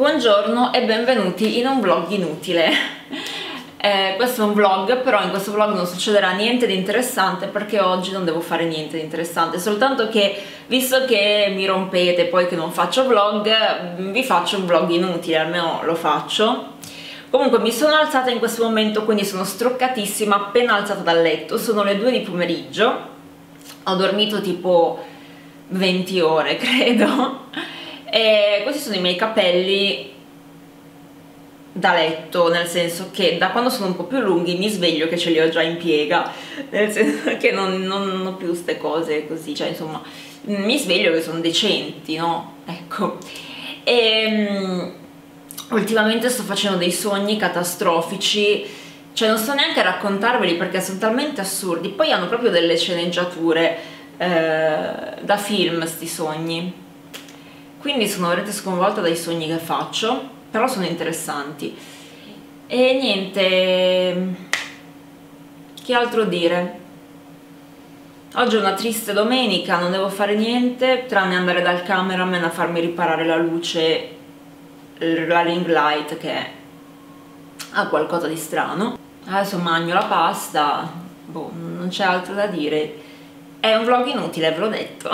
Buongiorno e benvenuti in un vlog inutile. Questo è un vlog, però in questo vlog non succederà niente di interessante perché oggi non devo fare niente di interessante, soltanto che, visto che mi rompete poi che non faccio vlog, vi faccio un vlog inutile, almeno lo faccio. Comunque mi sono alzata in questo momento, quindi sono struccatissima, appena alzata dal letto, sono le 2 di pomeriggio, ho dormito tipo 20 ore credo. E questi sono i miei capelli da letto, nel senso che da quando sono un po' più lunghi mi sveglio che ce li ho già in piega, nel senso che non ho più queste cose così, cioè insomma mi sveglio che sono decenti, no? Ecco. E ultimamente sto facendo dei sogni catastrofici, cioè non sto neanche a raccontarveli perché sono talmente assurdi, poi hanno proprio delle sceneggiature da film sti sogni. Quindi sono veramente sconvolta dai sogni che faccio, però sono interessanti. E niente, che altro dire? Oggi è una triste domenica, non devo fare niente, tranne andare dal cameraman a farmi riparare la luce, la ring light che ha qualcosa di strano. Adesso mangio la pasta, boh, non c'è altro da dire. È un vlog inutile, ve l'ho detto.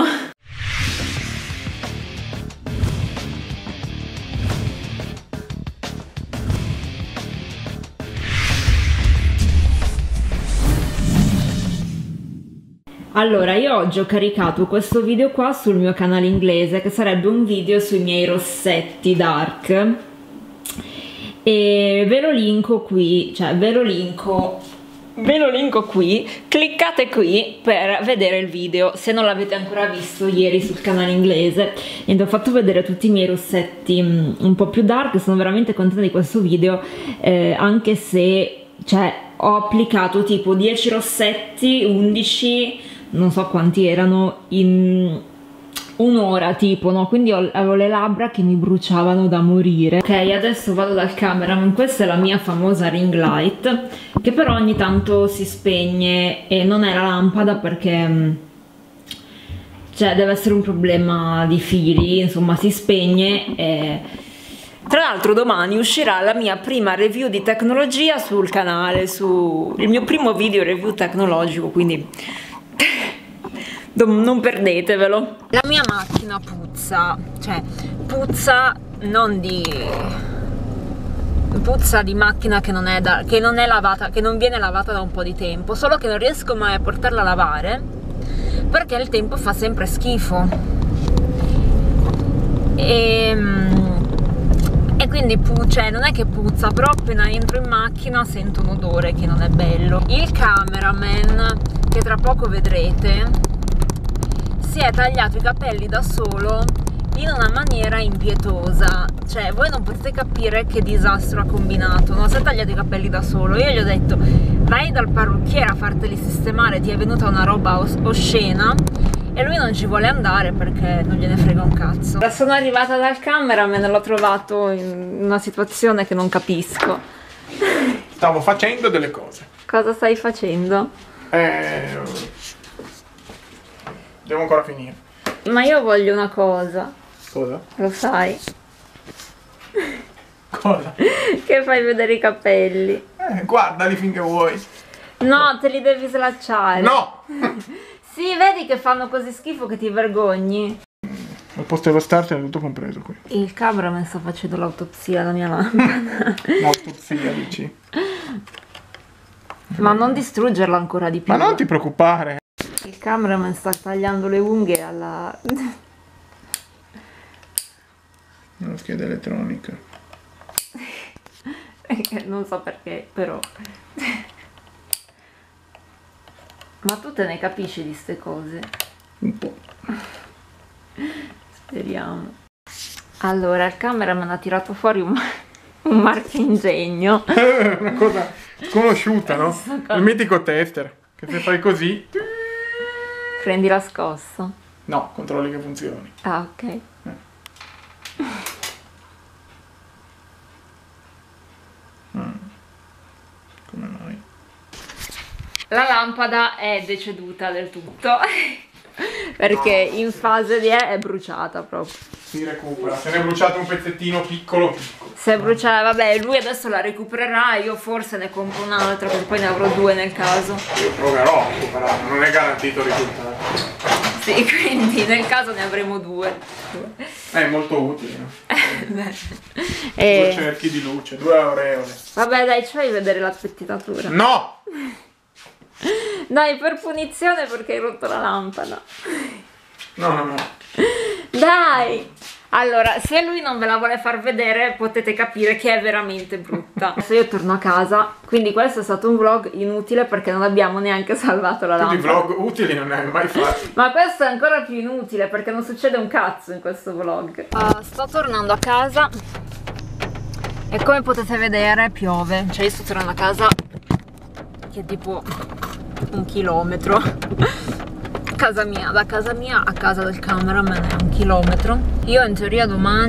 Allora, io oggi ho caricato questo video qua sul mio canale inglese, che sarebbe un video sui miei rossetti dark, e ve lo linko qui, cioè ve lo linko qui, cliccate qui per vedere il video se non l'avete ancora visto ieri sul canale inglese. E ho fatto vedere tutti i miei rossetti un po' più dark, sono veramente contenta di questo video, anche se cioè ho applicato tipo 10 rossetti, 11, non so quanti erano, in un'ora tipo, no? Quindi avevo le labbra che mi bruciavano da morire. Ok, adesso vado dal cameraman. Questa è la mia famosa ring light, che però ogni tanto si spegne e non è la lampada perché cioè deve essere un problema di fili, insomma si spegne e... Tra l'altro domani uscirà la mia prima review di tecnologia sul canale, il mio primo video review tecnologico, quindi non perdetevelo. La mia macchina puzza, cioè puzza non di... puzza di macchina che non è lavata, che non viene lavata da un po' di tempo, solo che non riesco mai a portarla a lavare perché il tempo fa sempre schifo. E quindi cioè, non è che puzza, però appena entro in macchina sento un odore che non è bello. Il cameraman, che tra poco vedrete, si è tagliato i capelli da solo in una maniera impietosa. Cioè, voi non potete capire che disastro ha combinato. Non si è tagliato i capelli da solo. Io gli ho detto, vai dal parrucchiere a farteli sistemare, ti è venuta una roba oscena. E lui non ci vuole andare perché non gliene frega un cazzo. Sono arrivata dal cameraman e l'ho trovato in una situazione che non capisco. Stavo facendo delle cose. Cosa stai facendo? Devo ancora finire. Ma io voglio una cosa. Cosa? Lo sai? Cosa? Che fai vedere i capelli. Guardali finché vuoi. No, te li devi slacciare. No! Sì, vedi che fanno così schifo che ti vergogni. Al posto dello starter è tutto compreso qui. Il cameraman sta facendo l'autopsia alla mia lampada. L'autopsia, dici? Ma non distruggerla ancora di più. Ma non ti preoccupare. Il cameraman sta tagliando le unghie alla... Una scheda elettronica. Non so perché, però... Ma tu te ne capisci di ste cose? Un po'. Speriamo. Allora, il cameraman ha tirato fuori un marchingegno. Una cosa sconosciuta, no? Il mitico tester, che se fai così... Prendi la scossa. No, controlli che funzioni. Ah, ok. Come mai? La lampada è deceduta del tutto perché in fase di è bruciata proprio. Si recupera. Se ne è bruciato un pezzettino piccolo. Se brucia, vabbè, lui adesso la recupererà, io forse ne compro un'altra, perché poi ne avrò due nel caso. Io proverò a recuperarlo, non è garantito il risultato. Sì, quindi nel caso ne avremo due. È molto utile. Due cerchi di luce, 2 aureole. Vabbè, dai, ci fai vedere la pettinatura. No! Dai, per punizione perché hai rotto la lampada. No. Dai! Allora, se lui non ve la vuole far vedere, potete capire che è veramente brutta. Adesso io torno a casa, quindi questo è stato un vlog inutile perché non abbiamo neanche salvato la lampada. Tutti i vlog utili non ne hai mai fatti. Ma questo è ancora più inutile perché non succede un cazzo in questo vlog. Sto tornando a casa e come potete vedere piove. Cioè io sto tornando a casa che è tipo 1 chilometro. Da casa mia a casa del cameraman è 1 chilometro. Io in teoria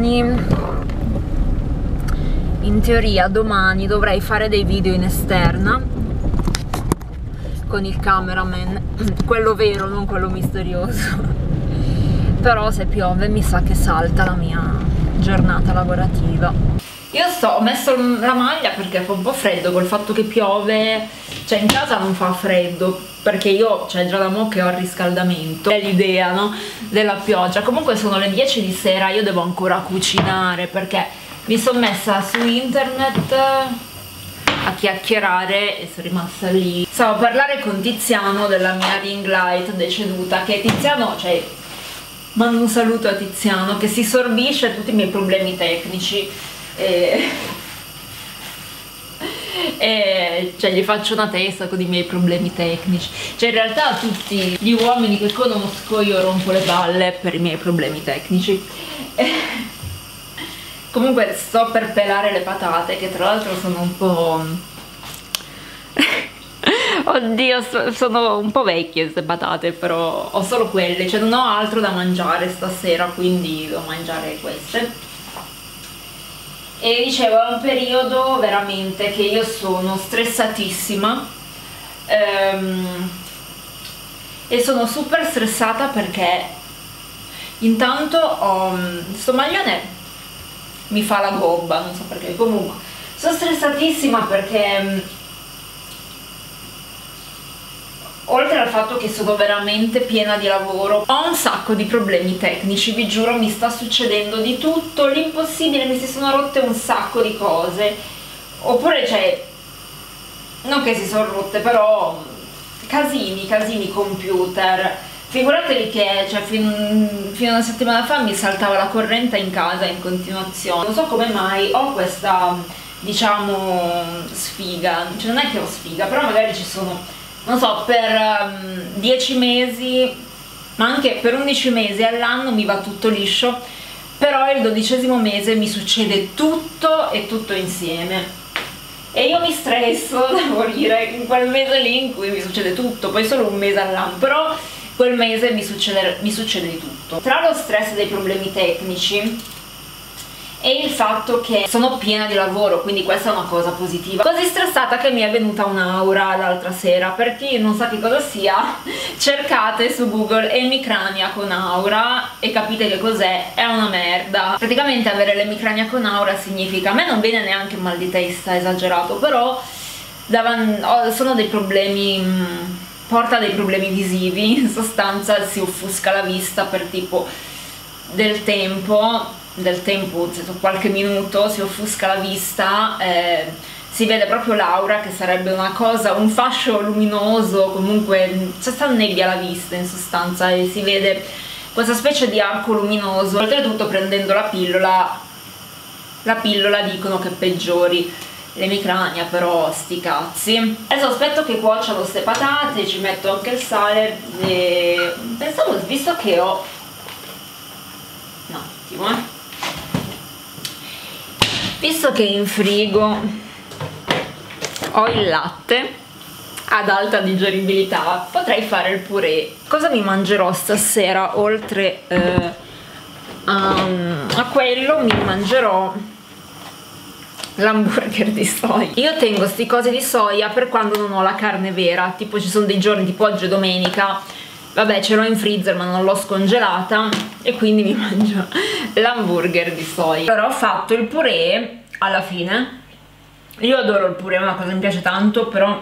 domani dovrei fare dei video in esterna con il cameraman, quello vero, non quello misterioso. Però se piove mi sa che salta la mia giornata lavorativa. Ho messo la maglia perché fa un po' freddo col fatto che piove, cioè in casa non fa freddo perché io, cioè già da mo' che ho il riscaldamento, è l'idea, no? Della pioggia. Comunque sono le 10 di sera, io devo ancora cucinare perché mi sono messa su internet a chiacchierare e sono rimasta lì. Stavo a parlare con Tiziano della mia ring light deceduta, che Tiziano, cioè mando un saluto a Tiziano che si sorbisce tutti i miei problemi tecnici e cioè gli faccio una testa con i miei problemi tecnici. Cioè in realtà a tutti gli uomini che conosco io rompo le balle per i miei problemi tecnici. Comunque sto per pelare le patate, che tra l'altro sono un po' oddio, sono un po' vecchie queste patate, però ho solo quelle, cioè non ho altro da mangiare stasera, quindi devo mangiare queste. E dicevo, è un periodo veramente che io sono stressatissima e sono super stressata perché intanto sto maglione mi fa la gobba, non so perché. Comunque sono stressatissima perché oltre al fatto che sono veramente piena di lavoro, ho un sacco di problemi tecnici, vi giuro, mi sta succedendo di tutto, l'impossibile, mi si sono rotte un sacco di cose, oppure cioè, non che si sono rotte, però casini computer. Figuratevi che cioè, fino a una settimana fa mi saltava la corrente in casa in continuazione, non so come mai ho questa, diciamo, sfiga, cioè non è che ho sfiga, però magari ci sono, non so, per 10 mesi, ma anche per 11 mesi all'anno mi va tutto liscio, però il 12° mese mi succede tutto e tutto insieme e io mi stresso da morire in quel mese lì in cui mi succede tutto, poi solo un mese all'anno, però quel mese mi succede di tutto. Tra lo stress dei problemi tecnici e il fatto che sono piena di lavoro, quindi questa è una cosa positiva. Così stressata che mi è venuta un'aura l'altra sera. Per chi non sa che cosa sia, cercate su Google emicrania con aura e capite che cos'è. È una merda. Praticamente avere l'emicrania con aura significa, a me non viene neanche mal di testa esagerato, però sono dei problemi, porta dei problemi visivi, in sostanza si offusca la vista per tipo del tempo, qualche minuto, si offusca la vista, si vede proprio l'aura, che sarebbe una cosa, un fascio luminoso, comunque c'è sta nebbia alla vista in sostanza e si vede questa specie di arco luminoso. Oltretutto prendendo la pillola dicono che peggiori l'emicrania, però sti cazzi. Adesso aspetto che cuociano queste patate, ci metto anche il sale e pensavo, visto che ho un attimo visto che in frigo ho il latte ad alta digeribilità, potrei fare il purè. Cosa mi mangerò stasera? Oltre a quello mi mangerò l'hamburger di soia. Io tengo sti cose di soia per quando non ho la carne vera, tipo ci sono dei giorni, tipo oggi è domenica, vabbè, ce l'ho in freezer ma non l'ho scongelata e quindi mi mangio l'hamburger di soia. Allora ho fatto il purè alla fine. Io adoro il purè, è una cosa che mi piace tanto, però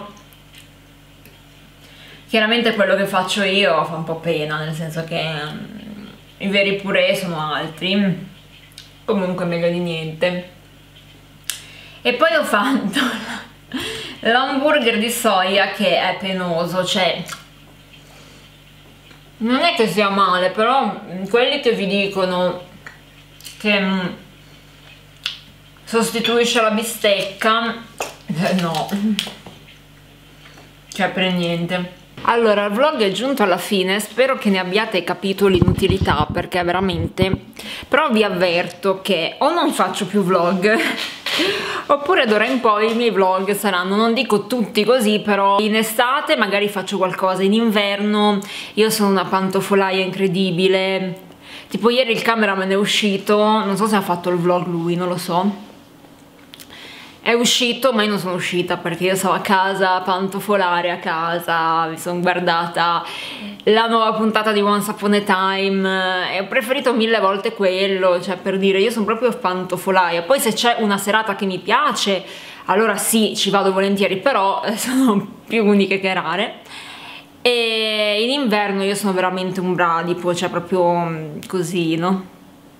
chiaramente quello che faccio io fa un po' pena, nel senso che i veri purè sono altri, comunque meglio di niente. E poi ho fatto l'hamburger di soia, che è penoso, cioè non è che sia male, però quelli che vi dicono che sostituisce la bistecca, no, cioè per niente. Allora, il vlog è giunto alla fine, spero che ne abbiate capito l'inutilità, perché veramente, però vi avverto che o non faccio più vlog oppure d'ora in poi i miei vlog saranno, non dico tutti così, però in estate magari faccio qualcosa, in inverno io sono una pantofolaia incredibile, tipo ieri il cameraman è uscito, non so se ha fatto il vlog lui, non lo so, è uscito ma io non sono uscita perché io stavo a casa a pantofolare, a casa mi sono guardata la nuova puntata di Once Upon a Time e ho preferito 1000 volte quello, cioè per dire, io sono proprio pantofolaia. Poi se c'è una serata che mi piace allora sì, ci vado volentieri, però sono più uniche che rare. E in inverno io sono veramente un bradipo, cioè proprio così, no?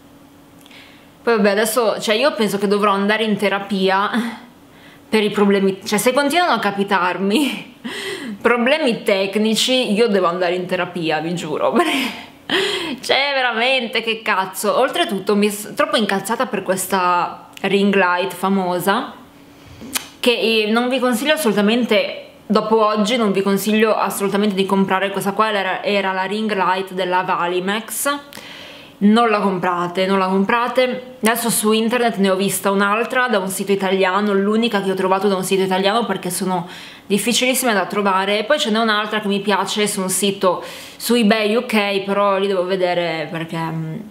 Poi vabbè, adesso, cioè io penso che dovrò andare in terapia per i problemi, cioè se continuano a capitarmi problemi tecnici io devo andare in terapia, vi giuro, cioè veramente che cazzo. Oltretutto mi sono troppo incazzata per questa ring light famosa, che non vi consiglio assolutamente, dopo oggi non vi consiglio assolutamente di comprare questa qua, era la ring light della Valimax. Non la comprate, non la comprate. Adesso su internet ne ho vista un'altra da un sito italiano, l'unica che ho trovato da un sito italiano perché sono difficilissime da trovare, e poi ce n'è un'altra che mi piace su un sito su eBay UK, però li devo vedere perché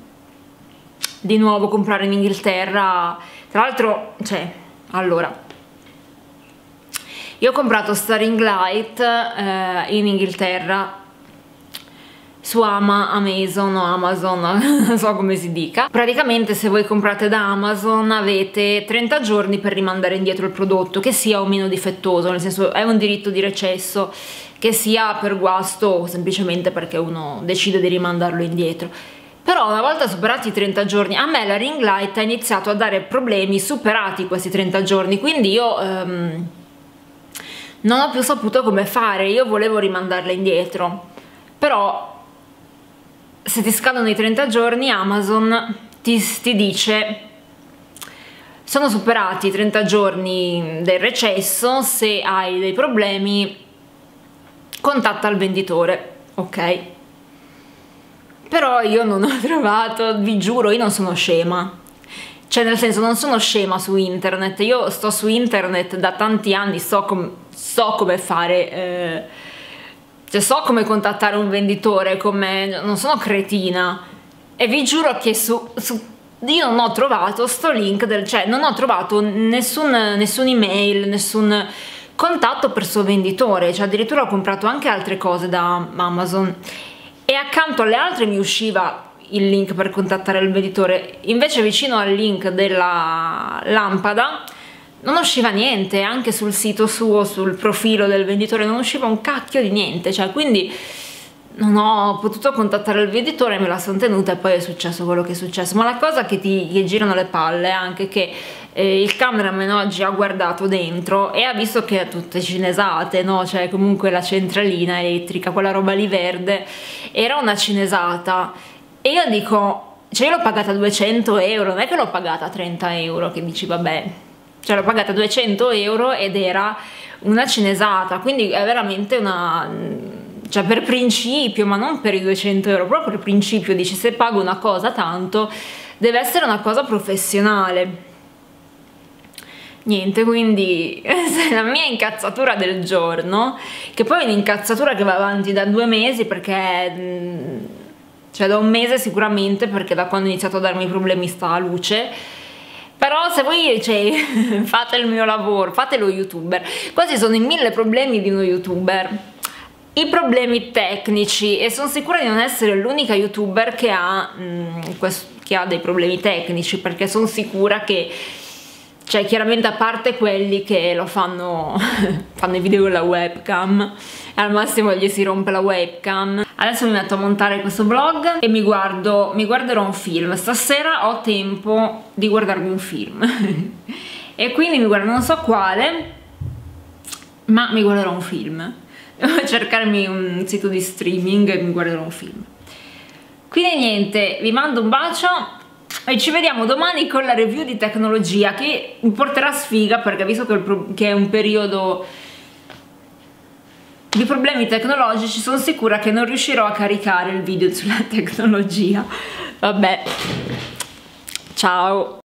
di nuovo comprare in Inghilterra, tra l'altro, cioè, allora io ho comprato sta ring light in Inghilterra su Amazon o Amazon, non so come si dica. Praticamente se voi comprate da Amazon avete 30 giorni per rimandare indietro il prodotto, che sia o meno difettoso, nel senso è un diritto di recesso, che sia per guasto o semplicemente perché uno decide di rimandarlo indietro. Però una volta superati i 30 giorni, a me la ring light ha iniziato a dare problemi superati questi 30 giorni, quindi io non ho più saputo come fare. Io volevo rimandarla indietro, però se ti scadono i 30 giorni Amazon ti dice sono superati i 30 giorni del recesso, se hai dei problemi contatta il venditore, ok? Però io non ho trovato, vi giuro, io non sono scema, cioè nel senso non sono scema su internet, io sto su internet da tanti anni, so come fare, cioè so come contattare un venditore, non sono cretina, e vi giuro che io non ho trovato sto link cioè non ho trovato nessun email, nessun contatto per suo venditore, cioè addirittura ho comprato anche altre cose da Amazon e accanto alle altre mi usciva il link per contattare il venditore, invece vicino al link della lampada non usciva niente, anche sul sito suo, sul profilo del venditore non usciva un cacchio di niente, cioè quindi non ho potuto contattare il venditore, me la sono tenuta e poi è successo quello che è successo. Ma la cosa che ti girano le palle è anche che il cameraman oggi ha guardato dentro e ha visto che è tutte cinesate, no? Cioè comunque la centralina elettrica, quella roba lì verde, era una cinesata e io dico, cioè io l'ho pagata 200 euro, non è che l'ho pagata 30 euro che dici vabbè, cioè l'ho pagata 200 euro ed era una cinesata, quindi è veramente una, cioè per principio, ma non per i 200 euro, proprio per principio dici se pago una cosa tanto deve essere una cosa professionale. Niente, quindi la mia incazzatura del giorno, che poi è un'incazzatura che va avanti da 2 mesi perché, cioè da 1 mese sicuramente, perché da quando ho iniziato a darmi problemi sta a luce. Però se voi, cioè, fate il mio lavoro, fate lo youtuber, questi sono i 1000 problemi di uno youtuber. i problemi tecnici, e sono sicura di non essere l'unica youtuber che ha dei problemi tecnici, perché sono sicura che, cioè, chiaramente, a parte quelli che lo fanno i video con la webcam e al massimo gli si rompe la webcam. Adesso mi metto a montare questo vlog e mi guarderò un film. Stasera ho tempo di guardarmi un film e quindi mi guardo, non so quale, ma mi guarderò un film. Devo cercarmi un sito di streaming e mi guarderò un film. Quindi niente, vi mando un bacio e ci vediamo domani con la review di tecnologia, che mi porterà sfiga, perché visto che è un periodo di problemi tecnologici, sono sicura che non riuscirò a caricare il video sulla tecnologia. Vabbè, ciao!